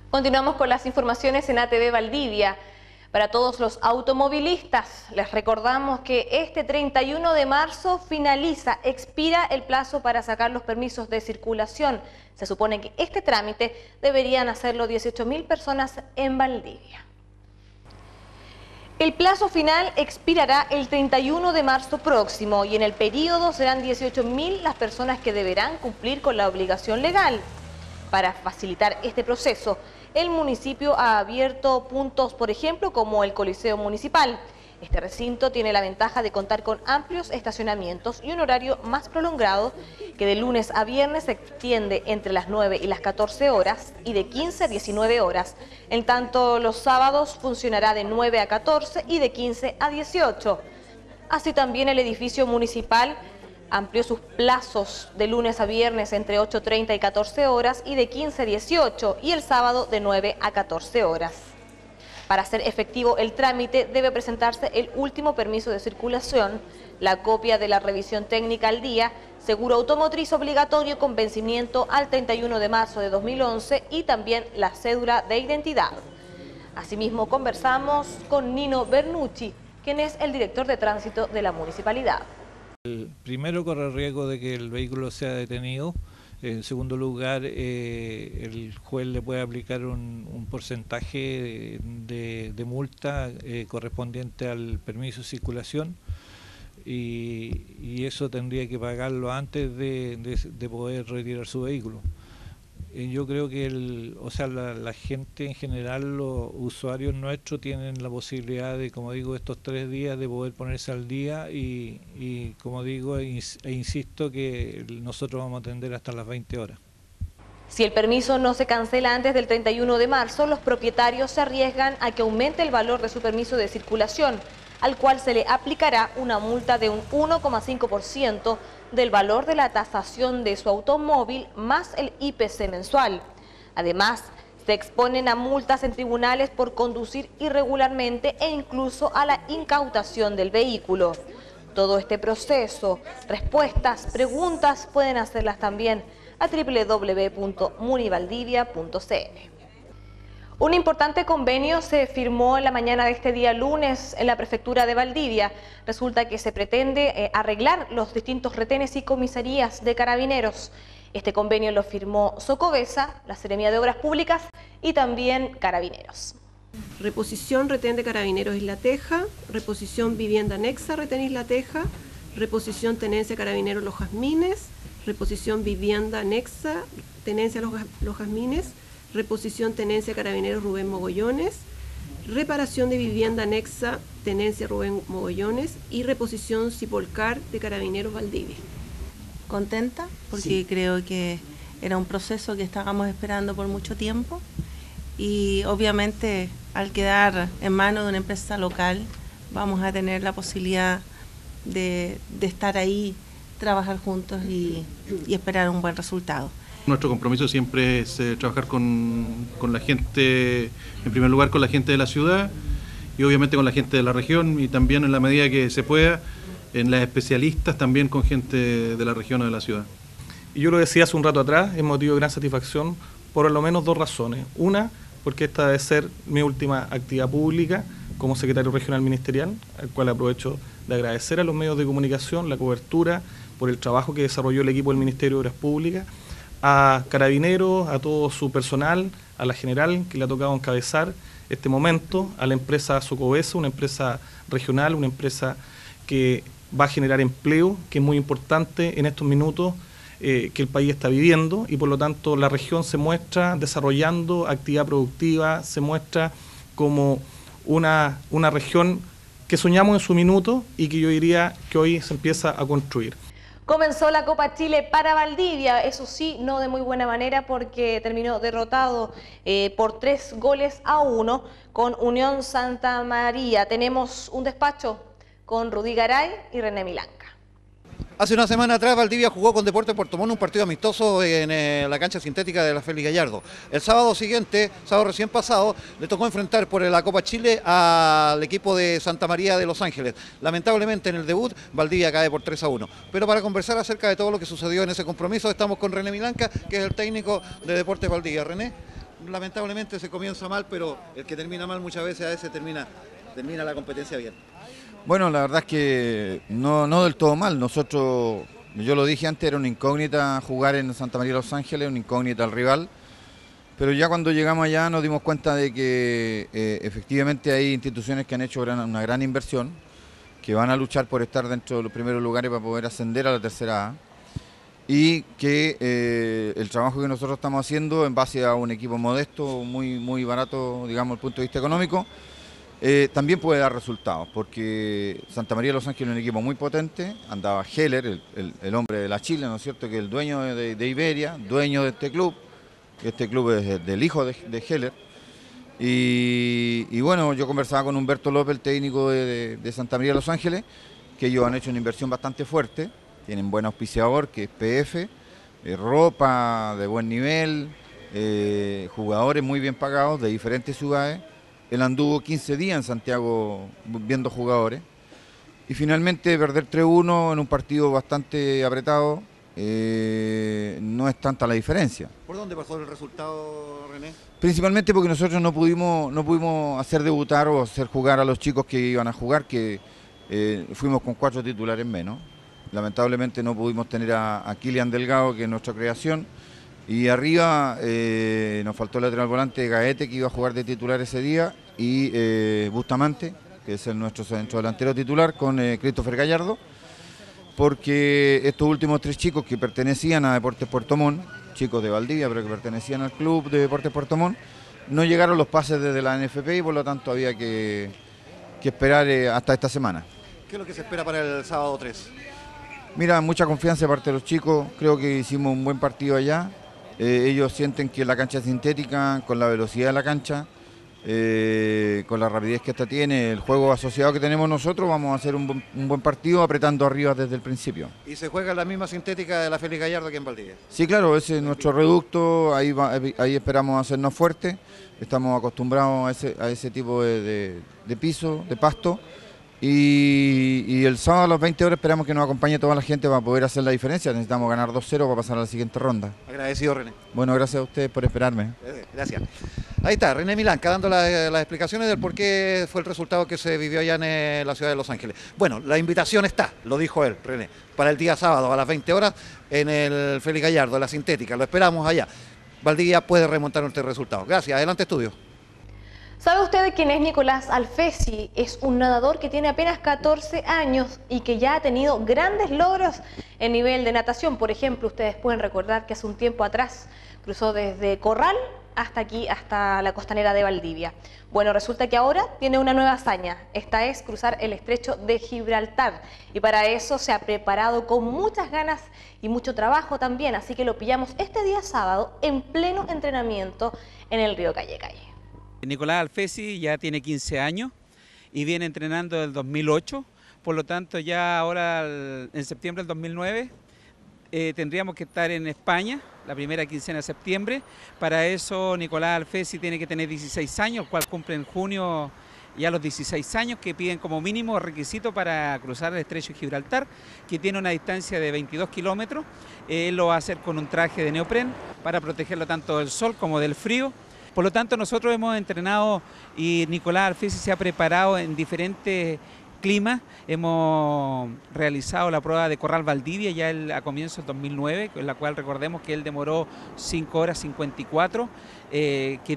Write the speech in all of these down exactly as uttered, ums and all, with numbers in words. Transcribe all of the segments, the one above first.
Continuamos con las informaciones en A T V Valdivia. Para todos los automovilistas, les recordamos que este treinta y uno de marzo finaliza, expira el plazo para sacar los permisos de circulación. Se supone que este trámite deberían hacerlo dieciocho mil personas en Valdivia. El plazo final expirará el treinta y uno de marzo próximo y en el periodo serán dieciocho mil las personas que deberán cumplir con la obligación legal. Para facilitar este proceso, el municipio ha abierto puntos, por ejemplo, como el Coliseo Municipal. Este recinto tiene la ventaja de contar con amplios estacionamientos y un horario más prolongado que de lunes a viernes se extiende entre las nueve y las catorce horas y de quince a diecinueve horas. En tanto, los sábados funcionará de nueve a catorce y de quince a dieciocho. Así también el edificio municipal amplió sus plazos de lunes a viernes entre ocho treinta y catorce horas y de quince a dieciocho y el sábado de nueve a catorce horas. Para hacer efectivo el trámite debe presentarse el último permiso de circulación, la copia de la revisión técnica al día, seguro automotriz obligatorio con vencimiento al treinta y uno de marzo de dos mil once y también la cédula de identidad. Asimismo conversamos con Nino Bernucci, quien es el director de tránsito de la municipalidad. El primero corre riesgo de que el vehículo sea detenido. En segundo lugar, eh, el juez le puede aplicar un, un porcentaje de, de, de multa eh, correspondiente al permiso de circulación y, y eso tendría que pagarlo antes de, de, de poder retirar su vehículo. Yo creo que el, o sea, la, la gente en general, los usuarios nuestros tienen la posibilidad de, como digo, estos tres días de poder ponerse al día y, y como digo, e insisto que nosotros vamos a atender hasta las veinte horas. Si el permiso no se cancela antes del treinta y uno de marzo, los propietarios se arriesgan a que aumente el valor de su permiso de circulación, al cual se le aplicará una multa de un uno coma cinco por ciento del valor de la tasación de su automóvil más el I P C mensual. Además, se exponen a multas en tribunales por conducir irregularmente e incluso a la incautación del vehículo. Todo este proceso, respuestas, preguntas, pueden hacerlas también a doble u doble u doble u punto munivaldivia punto c l. Un importante convenio se firmó en la mañana de este día lunes en la prefectura de Valdivia. Resulta que se pretende eh, arreglar los distintos retenes y comisarías de carabineros. Este convenio lo firmó Socobesa, la Seremía de Obras Públicas y también Carabineros. Reposición retén de Carabineros Isla Teja, reposición vivienda anexa retén Isla Teja, reposición tenencia Carabineros Los Jazmines, reposición vivienda anexa tenencia Los, Los Jazmines, reposición tenencia Carabineros Rubén Mogollones, reparación de vivienda anexa tenencia Rubén Mogollones y reposición Cipolcar de Carabineros Valdivia. Contenta porque Sí. creo que era un proceso que estábamos esperando por mucho tiempo y obviamente al quedar en manos de una empresa local vamos a tener la posibilidad de, de estar ahí, trabajar juntos y, y esperar un buen resultado. Nuestro compromiso siempre es eh, trabajar con, con la gente, en primer lugar con la gente de la ciudad y obviamente con la gente de la región y también en la medida que se pueda en las especialistas también con gente de la región o de la ciudad. Y yo lo decía hace un rato atrás, es motivo de gran satisfacción por al menos dos razones. Una, porque esta debe ser mi última actividad pública como secretario regional ministerial, al cual aprovecho de agradecer a los medios de comunicación la cobertura por el trabajo que desarrolló el equipo del Ministerio de Obras Públicas, a Carabineros, a todo su personal, a la general que le ha tocado encabezar este momento, a la empresa Socobesa, una empresa regional, una empresa que va a generar empleo, que es muy importante en estos minutos eh, que el país está viviendo y por lo tanto la región se muestra desarrollando actividad productiva, se muestra como una, una región que soñamos en su minuto y que yo diría que hoy se empieza a construir. Comenzó la Copa Chile para Valdivia, eso sí, no de muy buena manera porque terminó derrotado eh, por tres goles a uno con Unión Santa María. Tenemos un despacho con Rudy Garay y René Milanca. Hace una semana atrás Valdivia jugó con Deportes Puerto Montt un partido amistoso en eh, la cancha sintética de la Félix Gallardo. El sábado siguiente, sábado recién pasado, le tocó enfrentar por la Copa Chile al equipo de Santa María de Los Ángeles. Lamentablemente en el debut Valdivia cae por tres a uno. Pero para conversar acerca de todo lo que sucedió en ese compromiso estamos con René Milanca, que es el técnico de Deportes Valdivia. René, lamentablemente se comienza mal, pero el que termina mal muchas veces a veces termina, termina la competencia bien. Bueno, la verdad es que no, no del todo mal. Nosotros, yo lo dije antes, era una incógnita jugar en Santa María de Los Ángeles, una incógnita al rival. Pero ya cuando llegamos allá nos dimos cuenta de que eh, efectivamente hay instituciones que han hecho gran, una gran inversión, que van a luchar por estar dentro de los primeros lugares para poder ascender a la tercera A. Y que eh, el trabajo que nosotros estamos haciendo en base a un equipo modesto, muy, muy barato, digamos, desde el punto de vista económico, eh, también puede dar resultados, porque Santa María de Los Ángeles es un equipo muy potente, andaba Heller, el, el, el hombre de la Chile, ¿no es cierto?, que es el dueño de, de Iberia, dueño de este club, este club es del hijo de, de Heller, y, y bueno, yo conversaba con Humberto López, el técnico de, de, de Santa María de Los Ángeles, que ellos han hecho una inversión bastante fuerte, tienen buen auspiciador que es P F, eh, ropa de buen nivel, eh, jugadores muy bien pagados de diferentes ciudades. Él anduvo quince días en Santiago viendo jugadores y finalmente perder tres uno en un partido bastante apretado eh, no es tanta la diferencia. ¿Por dónde pasó el resultado, René? Principalmente porque nosotros no pudimos, no pudimos hacer debutar o hacer jugar a los chicos que iban a jugar, que eh, fuimos con cuatro titulares menos. Lamentablemente no pudimos tener a, a Kilian Delgado, que es nuestra creación, y arriba eh, nos faltó el lateral volante Gaete, que iba a jugar de titular ese día, y eh, Bustamante, que es el nuestro centro delantero titular, con eh, Christopher Gallardo, porque estos últimos tres chicos que pertenecían a Deportes Puerto Montt, chicos de Valdivia, pero que pertenecían al club de Deportes Puerto Montt, no llegaron los pases desde la N F P y por lo tanto había que, que esperar eh, hasta esta semana. ¿Qué es lo que se espera para el sábado tres? Mira, mucha confianza de parte de los chicos, creo que hicimos un buen partido allá, eh, ellos sienten que la cancha es sintética, con la velocidad de la cancha, eh, con la rapidez que esta tiene, el juego asociado que tenemos nosotros, vamos a hacer un buen, un buen partido apretando arriba desde el principio. ¿Y se juega en la misma sintética de la Félix Gallardo que en Valdivia? Sí, claro, ese es nuestro reducto, ahí, va, ahí esperamos hacernos fuertes, estamos acostumbrados a ese, a ese tipo de, de, de piso, de pasto. Y, y el sábado a las veinte horas esperamos que nos acompañe toda la gente para poder hacer la diferencia. Necesitamos ganar dos cero para pasar a la siguiente ronda. Agradecido, René. Bueno, gracias a ustedes por esperarme. Gracias. Ahí está, René Milanca dando la, las explicaciones del por qué fue el resultado que se vivió allá en eh, la ciudad de Los Ángeles. Bueno, la invitación está, lo dijo él, René, para el día sábado a las veinte horas en el Félix Gallardo, en la sintética. Lo esperamos allá. Valdivia puede remontar este resultado. Gracias. Adelante, estudio. ¿Sabe usted quién es Nicolás Alfesi? Es un nadador que tiene apenas catorce años y que ya ha tenido grandes logros en nivel de natación. Por ejemplo, ustedes pueden recordar que hace un tiempo atrás cruzó desde Corral hasta aquí, hasta la costanera de Valdivia. Bueno, resulta que ahora tiene una nueva hazaña. Esta es cruzar el estrecho de Gibraltar. Y para eso se ha preparado con muchas ganas y mucho trabajo también. Así que lo pillamos este día sábado en pleno entrenamiento en el río Calle Calle. Nicolás Alfesi ya tiene quince años y viene entrenando desde el dos mil ocho, por lo tanto ya ahora en septiembre del dos mil nueve eh, tendríamos que estar en España, la primera quincena de septiembre. Para eso Nicolás Alfesi tiene que tener dieciséis años, el cual cumple en junio ya los dieciséis años, que piden como mínimo requisito para cruzar el estrecho de Gibraltar, que tiene una distancia de veintidós kilómetros. Él lo va a hacer con un traje de neopren para protegerlo tanto del sol como del frío. Por lo tanto, nosotros hemos entrenado y Nicolás Alfesi se ha preparado en diferentes climas. Hemos realizado la prueba de Corral Valdivia ya el, a comienzos del dos mil nueve, en la cual recordemos que él demoró cinco horas cincuenta y cuatro, eh, que,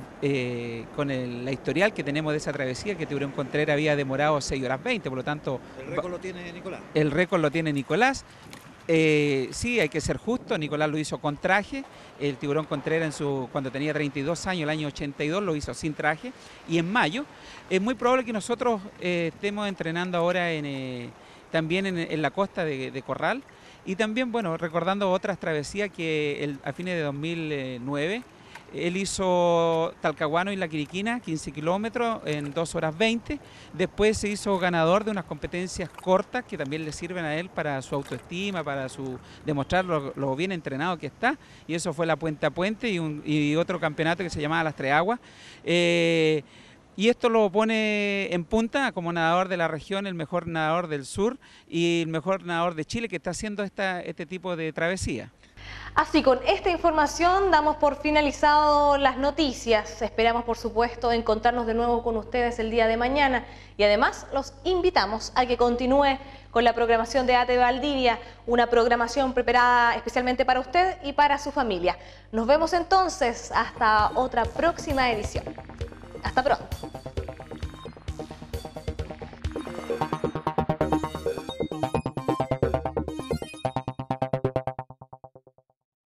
eh, con el, la historial que tenemos de esa travesía, que Tiburón Contreras había demorado seis horas veinte, por lo tanto... ¿El récord lo tiene Nicolás? El récord lo tiene Nicolás. Eh, sí, hay que ser justo, Nicolás lo hizo con traje, el Tiburón Contreras en su, cuando tenía treinta y dos años, el año ochenta y dos, lo hizo sin traje, y en mayo es muy probable que nosotros eh, estemos entrenando ahora en, eh, también en, en la costa de, de Corral, y también, bueno, recordando otras travesías que el, a fines de dos mil nueve, él hizo Talcahuano y La Quiriquina, quince kilómetros en dos horas veinte. Después se hizo ganador de unas competencias cortas que también le sirven a él para su autoestima, para su demostrar lo, lo bien entrenado que está. Y eso fue la Puente a Puente y, un, y otro campeonato que se llamaba Las Tres Aguas. Eh, y esto lo pone en punta como nadador de la región, el mejor nadador del sur y el mejor nadador de Chile que está haciendo esta, este tipo de travesía. Así, con esta información damos por finalizado las noticias. Esperamos, por supuesto, encontrarnos de nuevo con ustedes el día de mañana y además los invitamos a que continúe con la programación de A T V Valdivia, una programación preparada especialmente para usted y para su familia. Nos vemos entonces hasta otra próxima edición. Hasta pronto.